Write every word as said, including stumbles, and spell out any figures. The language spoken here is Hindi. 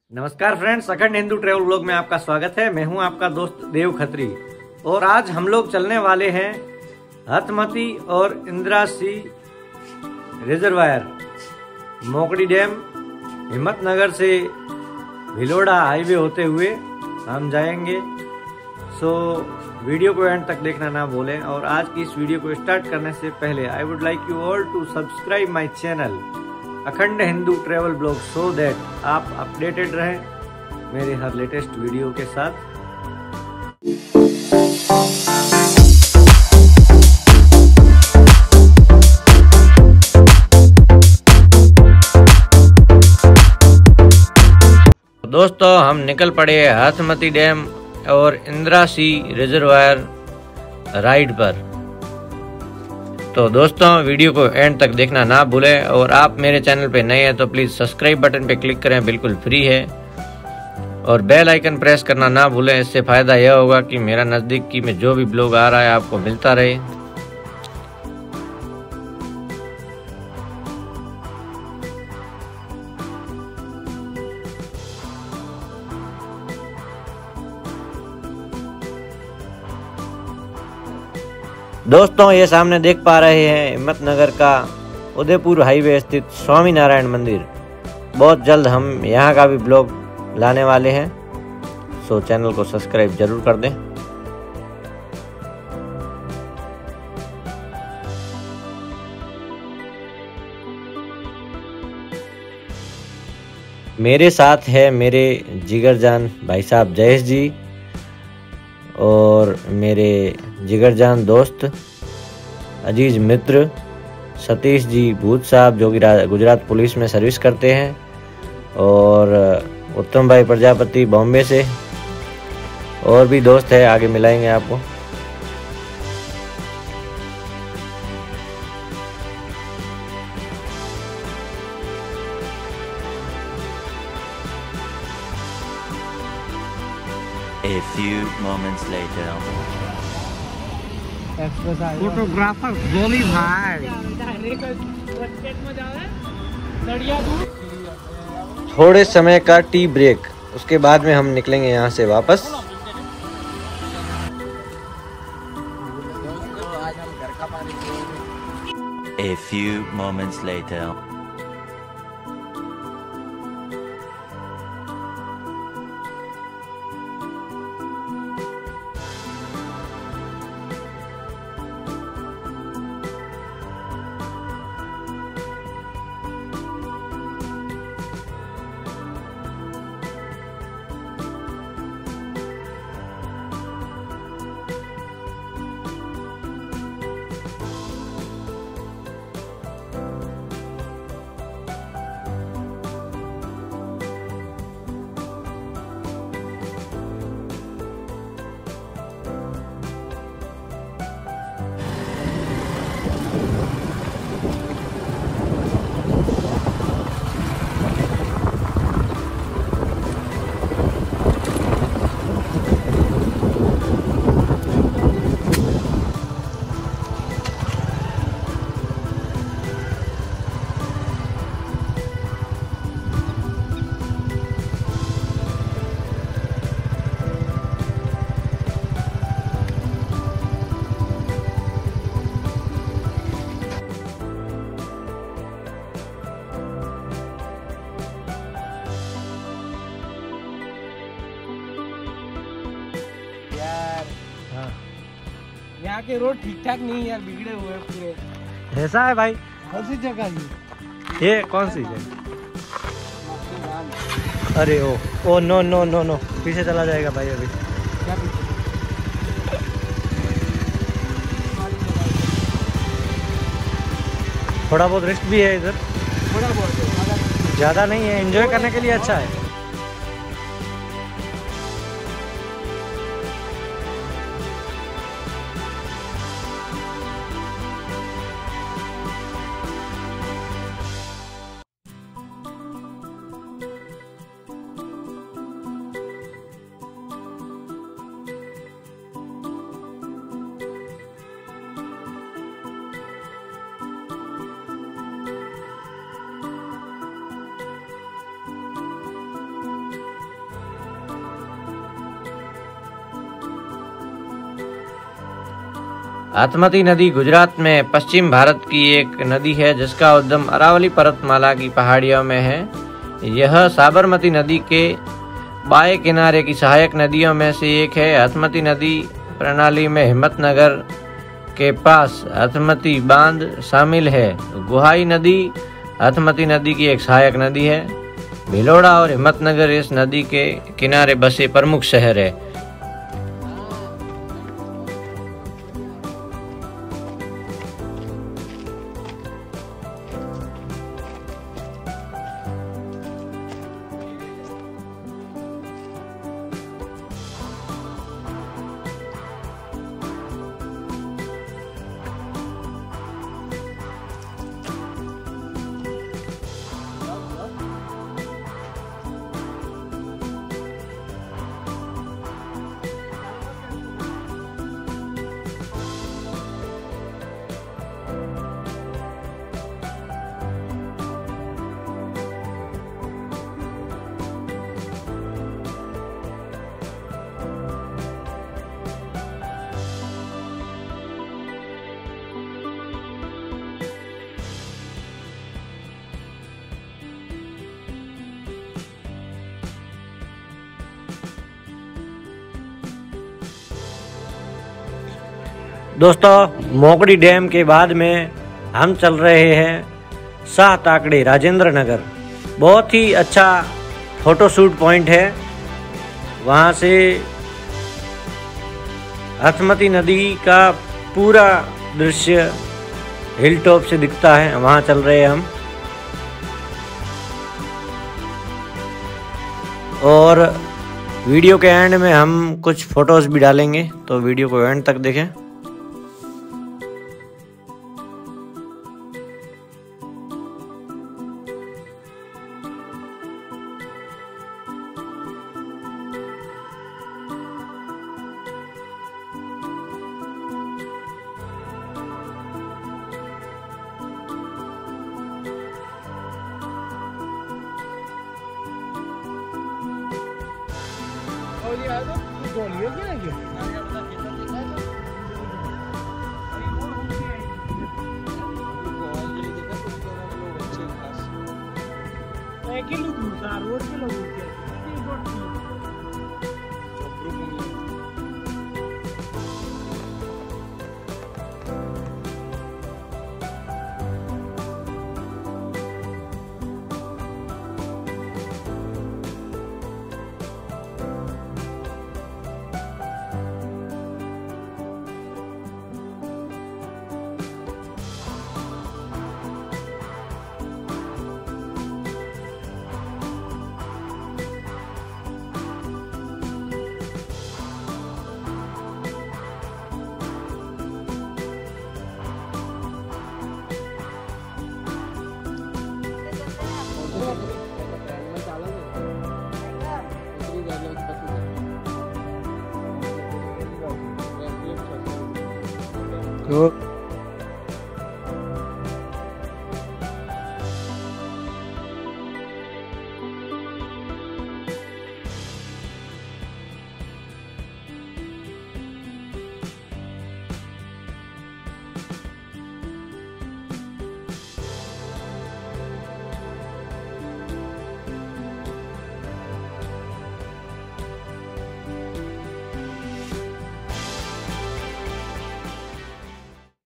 नमस्कार फ्रेंड्स, अखंड हिंदू ट्रेवल ब्लॉग में आपका स्वागत है। मैं हूं आपका दोस्त देव खत्री और आज हम लोग चलने वाले हैं हथमती और इंदिरासी रिजर्वायर, मोकड़ी डैम, हिम्मतनगर से भिलोड़ा हाईवे होते हुए हम जाएंगे। सो वीडियो को एंड तक देखना ना भूलें। और आज की इस वीडियो को स्टार्ट करने से पहले I would like you all to subscribe my channel Akhand Hindu travel blog so that आप अपडेटेड रहें मेरे हर लेटेस्ट वीडियो के साथ। दोस्तों, हम निकल पड़े हथमती डैम और इंदिरासी रिजर्वायर राइड पर। तो दोस्तों, वीडियो को एंड तक देखना ना भूलें और आप मेरे चैनल पे नए हैं तो प्लीज़ सब्सक्राइब बटन पे क्लिक करें, बिल्कुल फ्री है। और बेल आइकन प्रेस करना ना भूलें। इससे फ़ायदा यह होगा कि मेरा नज़दीकी में जो भी ब्लॉग आ रहा है आपको मिलता रहे। दोस्तों, ये सामने देख पा रहे हैं हिम्मतनगर का उदयपुर हाईवे स्थित स्वामी नारायण मंदिर। बहुत जल्द हम यहाँ का भी ब्लॉग लाने वाले हैं, सो चैनल को सब्सक्राइब जरूर कर दें। मेरे साथ है मेरे जिगरजान भाई साहब जयेश जी और मेरे जिगरजान दोस्त अजीज मित्र सतीश जी भूत साहब, जो कि गुजरात पुलिस में सर्विस करते हैं, और उत्तम भाई प्रजापति बॉम्बे से, और भी दोस्त है, आगे मिलाएंगे आपको। A few moments later. Photographer Goli भाई, थोड़े समय का टी ब्रेक, उसके बाद में हम निकलेंगे यहाँ से वापस। A few moments later. यहाँ के रोड ठीक ठाक नहीं है यार, बिगड़े हुए हैं पूरे। ऐसा है भाई? कौन सी जगह ये ये कौन सी जगह? अरे ओ ओ नो नो नो नो, पीछे चला जाएगा भाई अभी। क्या पीछे? थोड़ा बहुत रिस्क भी है इधर, थोड़ा बहुत, ज़्यादा नहीं है, एंजॉय करने के लिए अच्छा है। हथमती नदी गुजरात में पश्चिम भारत की एक नदी है जिसका उद्गम अरावली पर्वतमाला की पहाड़ियों में है। यह साबरमती नदी के बाएं किनारे की सहायक नदियों में से एक है। हथमती नदी प्रणाली में हिम्मतनगर के पास हथमती बांध शामिल है। गुहाई नदी हथमती नदी की एक सहायक नदी है। भिलोड़ा और हिम्मतनगर इस नदी के किनारे बसे प्रमुख शहर है। दोस्तों, मोकड़ी डैम के बाद में हम चल रहे हैं शाह ताकड़े राजेंद्र नगर। बहुत ही अच्छा फोटोशूट पॉइंट है। वहाँ से हथमती नदी का पूरा दृश्य हिल टॉप से दिखता है। वहाँ चल रहे हैं हम और वीडियो के एंड में हम कुछ फोटोज भी डालेंगे, तो वीडियो को एंड तक देखें। रोड पे लोग तो